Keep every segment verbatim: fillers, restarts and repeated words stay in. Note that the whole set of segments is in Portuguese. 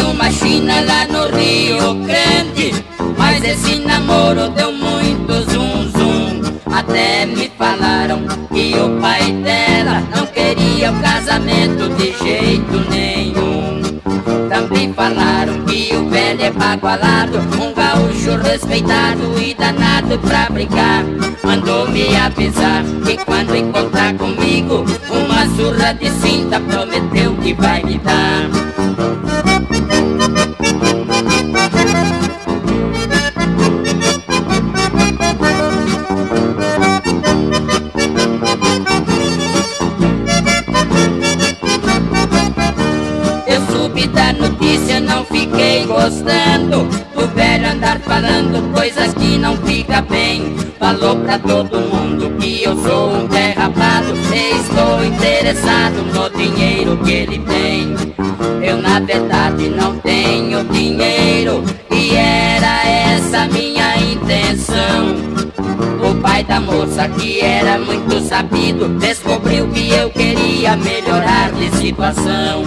uma China lá no Rio Grande, mas esse namoro deu muito zum zum. Até me falaram que o pai dela não queria o casamento de jeito nenhum. Também falaram que o velho é bagualado, um gaúcho respeitado e danado pra brincar. Mandou me avisar que quando encontrar comigo, uma surra de cinta prometeu que vai me dar. Da notícia não fiquei gostando do velho andar falando coisas que não fica bem. Falou pra todo mundo que eu sou um derrapado e estou interessado no dinheiro que ele tem. Eu na verdade não tenho dinheiro e era essa minha intenção. O pai da moça, que era muito sabido, descobriu que eu queria melhorar de situação.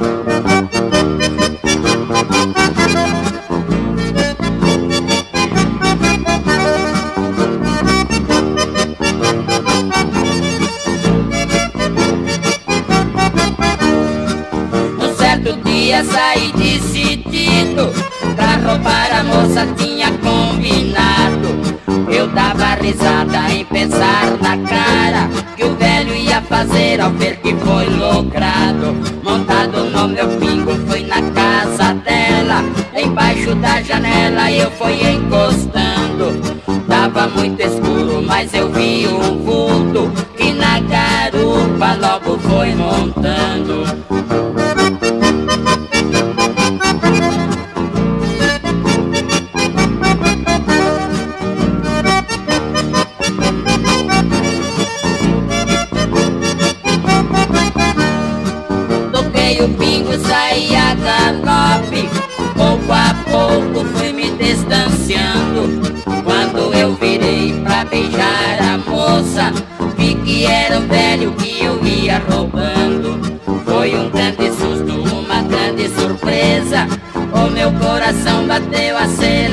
Um certo dia saí decidido pra roubar a moça, tinha combinado. Eu dava risada em pensar na cara que o velho ia fazer ao ver que foi logrado. Montado no meu pingo fui na casa dela, embaixo da janela eu fui encostando. Tava muito escuro, mas eu vi um vulto que na garupa logo foi montando. O pingo saía galope, pouco a pouco fui me distanciando. Quando eu virei pra beijar a moça, vi que era um velho que eu ia roubando. Foi um grande susto, uma grande surpresa, o meu coração bateu acelerado.